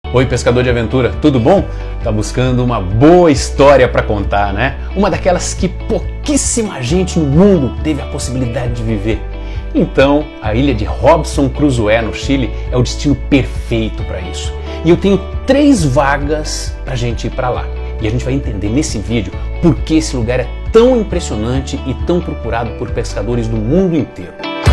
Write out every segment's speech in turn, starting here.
Oi, pescador de aventura, tudo bom? Tá buscando uma boa história para contar, né? Uma daquelas que pouquíssima gente no mundo teve a possibilidade de viver. Então, a ilha de Robinson Crusoe, no Chile, é o destino perfeito para isso. E eu tenho 3 vagas pra gente ir para lá. E a gente vai entender nesse vídeo por que esse lugar é tão impressionante e tão procurado por pescadores do mundo inteiro.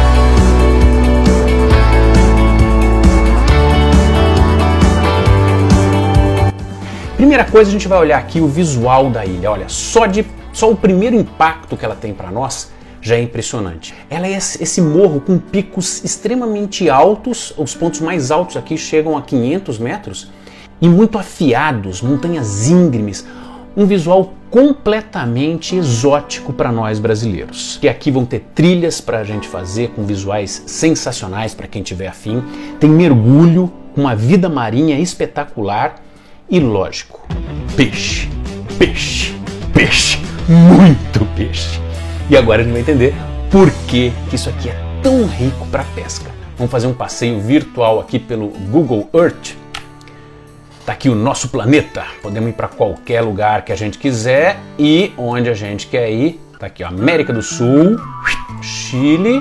Primeira coisa, a gente vai olhar aqui o visual da ilha. Olha, só o primeiro impacto que ela tem para nós já é impressionante. Ela é esse morro com picos extremamente altos, os pontos mais altos aqui chegam a 500 metros, e muito afiados, montanhas íngremes, um visual completamente exótico para nós brasileiros. E aqui vão ter trilhas para a gente fazer com visuais sensacionais para quem tiver afim, tem mergulho, uma vida marinha espetacular, e lógico, peixe, peixe, peixe, muito peixe. E agora a gente vai entender por que isso aqui é tão rico para pesca. Vamos fazer um passeio virtual aqui pelo Google Earth. Tá aqui o nosso planeta. Podemos ir para qualquer lugar que a gente quiser e onde a gente quer ir. Tá aqui, ó, América do Sul, Chile,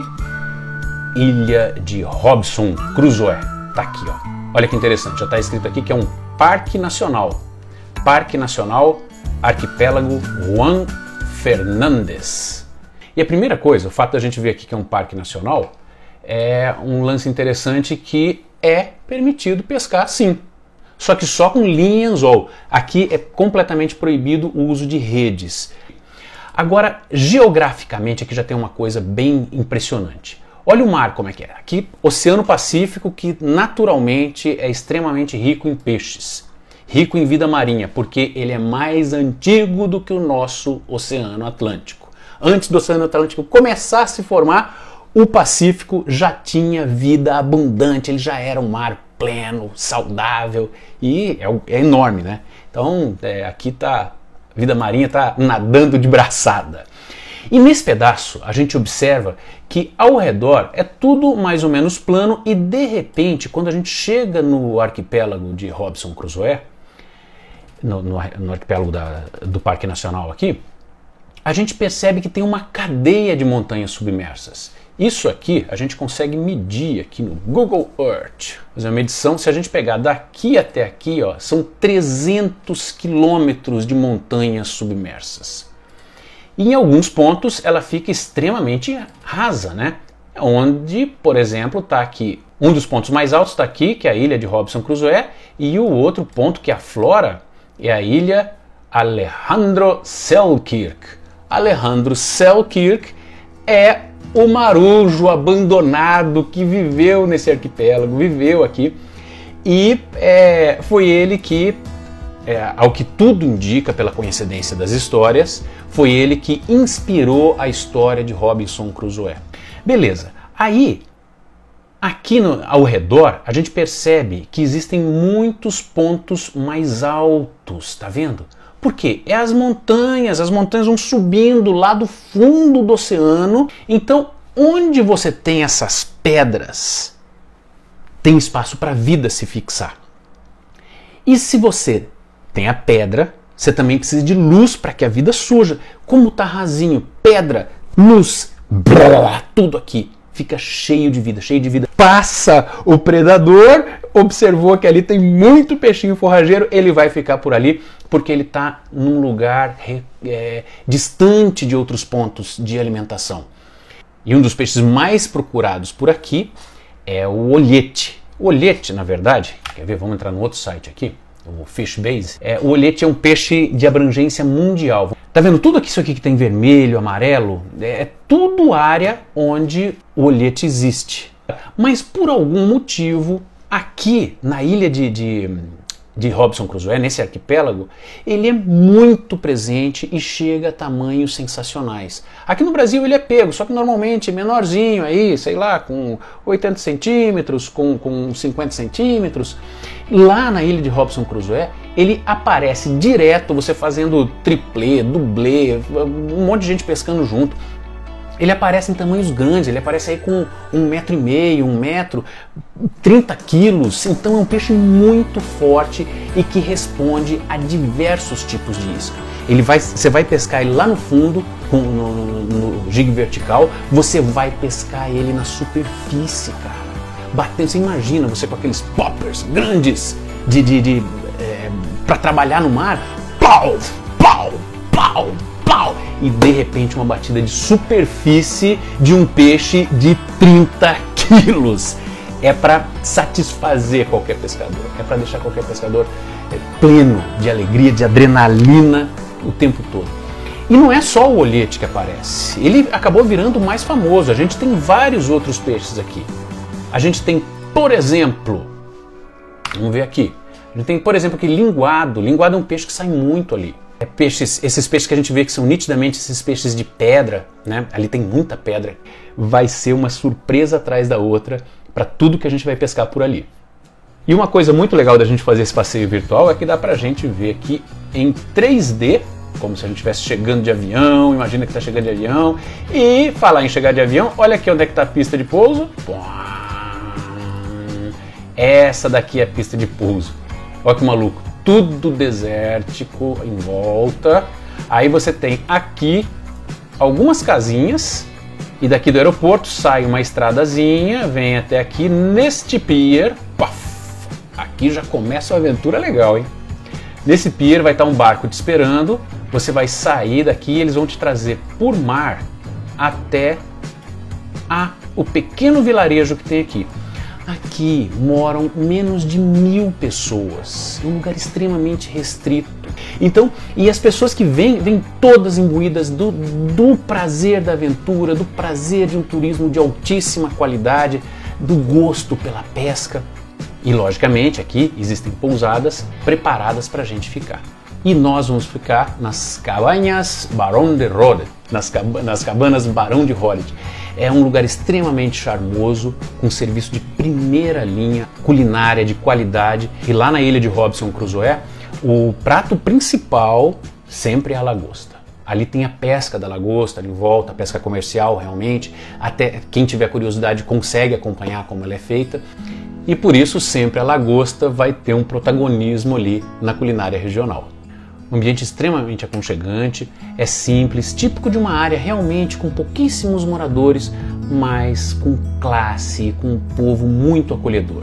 Ilha de Robinson Crusoe. Tá aqui, ó. Olha que interessante, já está escrito aqui que é um Parque Nacional. Parque Nacional Arquipélago Juan Fernández. E a primeira coisa, o fato da gente ver aqui que é um parque nacional, é um lance interessante que é permitido pescar sim. Só que só com linha e anzol. Aqui é completamente proibido o uso de redes. Agora, geograficamente, aqui já tem uma coisa bem impressionante. Olha o mar como é que é. Aqui, Oceano Pacífico, que naturalmente é extremamente rico em peixes. Rico em vida marinha, porque ele é mais antigo do que o nosso Oceano Atlântico. Antes do Oceano Atlântico começar a se formar, o Pacífico já tinha vida abundante, ele já era um mar pleno, saudável e é enorme, né? Então, aqui a vida marinha está nadando de braçada. E nesse pedaço a gente observa que ao redor é tudo mais ou menos plano e de repente, quando a gente chega no arquipélago de Robinson Crusoe, no arquipélago do Parque Nacional aqui, a gente percebe que tem uma cadeia de montanhas submersas. Isso aqui a gente consegue medir aqui no Google Earth. Fazer uma medição, se a gente pegar daqui até aqui, ó, são 300 quilômetros de montanhas submersas. E em alguns pontos ela fica extremamente rasa, né? Onde, por exemplo, está aqui, um dos pontos mais altos está aqui, que é a ilha de Robinson Crusoe, e o outro ponto que aflora é a ilha Alejandro Selkirk. Alejandro Selkirk é o marujo abandonado que viveu nesse arquipélago, viveu aqui, e foi ele que, ao que tudo indica pela coincidência das histórias, foi ele que inspirou a história de Robinson Crusoe. Beleza, aí, aqui ao redor, a gente percebe que existem muitos pontos mais altos, tá vendo? Por quê? É as montanhas vão subindo lá do fundo do oceano. Então, onde você tem essas pedras, tem espaço para a vida se fixar. E se você tem a pedra, você também precisa de luz para que a vida surja. Como tá rasinho, pedra, luz, blá, tudo aqui fica cheio de vida, cheio de vida. Passa o predador, observou que ali tem muito peixinho forrageiro, ele vai ficar por ali porque ele está num lugar distante de outros pontos de alimentação. E um dos peixes mais procurados por aqui é o olhete. O olhete, na verdade, quer ver? Vamos entrar no outro site aqui, o Fishbase. O olhete é um peixe de abrangência mundial. Tá vendo tudo isso aqui que tem vermelho, amarelo? É tudo área onde o olhete existe. Mas por algum motivo, aqui na ilha de Robinson Crusoe, nesse arquipélago, ele é muito presente e chega a tamanhos sensacionais. Aqui no Brasil ele é pego, só que normalmente menorzinho aí, sei lá, com 80 centímetros, com 50 centímetros. Lá na ilha de Robinson Crusoe, ele aparece direto, você fazendo triplê, dublê, um monte de gente pescando junto. Ele aparece em tamanhos grandes, ele aparece aí com 1,5 metro, 1 metro, 30 quilos. Então é um peixe muito forte e que responde a diversos tipos de isca. Você vai pescar ele lá no fundo, no jig vertical, você vai pescar ele na superfície, cara. Batendo, você imagina você com aqueles poppers grandes para trabalhar no mar, pau, pau, pau, pau, e de repente uma batida de superfície de um peixe de 30 quilos. É para satisfazer qualquer pescador, é para deixar qualquer pescador pleno de alegria, de adrenalina o tempo todo. E não é só o olhete que aparece, ele acabou virando mais famoso. A gente tem vários outros peixes aqui. A gente tem, por exemplo, vamos ver aqui, a gente tem, por exemplo, aqui linguado. Linguado é um peixe que sai muito ali. Esses peixes que a gente vê que são nitidamente esses peixes de pedra, né? Ali tem muita pedra. Vai ser uma surpresa atrás da outra para tudo que a gente vai pescar por ali. E uma coisa muito legal da gente fazer esse passeio virtual é que dá pra gente ver aqui em 3D, como se a gente estivesse chegando de avião. Imagina que está chegando de avião. E falar em chegar de avião, olha aqui onde é que está a pista de pouso. Essa daqui é a pista de pouso. Olha que maluco, tudo desértico em volta. Aí você tem aqui algumas casinhas e daqui do aeroporto sai uma estradazinha, vem até aqui neste pier. Puff, aqui já começa uma aventura legal, hein? Nesse pier vai estar um barco te esperando, você vai sair daqui e eles vão te trazer por mar até o pequeno vilarejo que tem aqui. Aqui moram menos de 1000 pessoas, é um lugar extremamente restrito. Então, e as pessoas que vêm todas imbuídas do prazer da aventura, do prazer de um turismo de altíssima qualidade, do gosto pela pesca. E logicamente aqui existem pousadas preparadas para a gente ficar. E nós vamos ficar nas cabanas Barão de Rodet, nas cabanas Barão de Rodet. É um lugar extremamente charmoso, com serviço de primeira linha, culinária de qualidade. E lá na ilha de Robinson Crusoe, o prato principal sempre é a lagosta. Ali tem a pesca da lagosta ali em volta, a pesca comercial realmente. Até quem tiver curiosidade consegue acompanhar como ela é feita. E por isso sempre a lagosta vai ter um protagonismo ali na culinária regional. Um ambiente extremamente aconchegante, é simples, típico de uma área realmente com pouquíssimos moradores, mas com classe, com um povo muito acolhedor.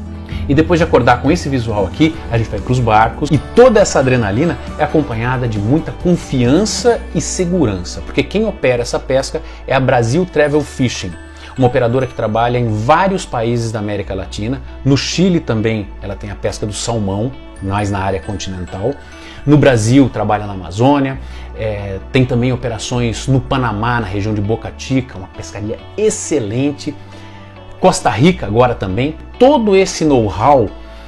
E depois de acordar com esse visual aqui, a gente vai para os barcos e toda essa adrenalina é acompanhada de muita confiança e segurança, porque quem opera essa pesca é a Brasil Travel Fishing, uma operadora que trabalha em vários países da América Latina. No Chile também ela tem a pesca do salmão, mais na área continental. No Brasil trabalha na Amazônia, tem também operações no Panamá, na região de Boca Chica, uma pescaria excelente. Costa Rica agora também. Todo esse know-how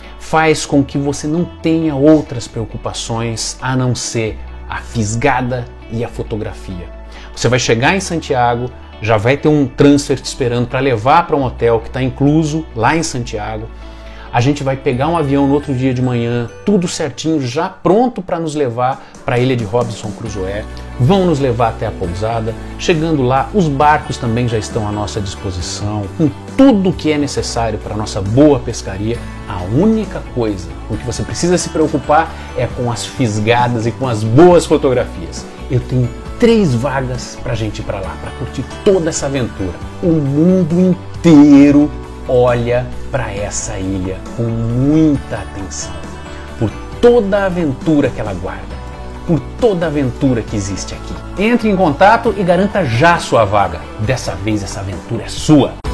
faz com que você não tenha outras preocupações a não ser a fisgada e a fotografia. Você vai chegar em Santiago, já vai ter um transfer te esperando para levar para um hotel que está incluso lá em Santiago. A gente vai pegar um avião no outro dia de manhã, tudo certinho, já pronto para nos levar para a ilha de Robinson Crusoe. Vão nos levar até a pousada. Chegando lá, os barcos também já estão à nossa disposição, com tudo o que é necessário para a nossa boa pescaria. A única coisa com que você precisa se preocupar é com as fisgadas e com as boas fotografias. Eu tenho 3 vagas para a gente ir para lá, para curtir toda essa aventura. O mundo inteiro olha para essa ilha com muita atenção, por toda a aventura que ela guarda, por toda a aventura que existe aqui. Entre em contato e garanta já sua vaga. Dessa vez essa aventura é sua.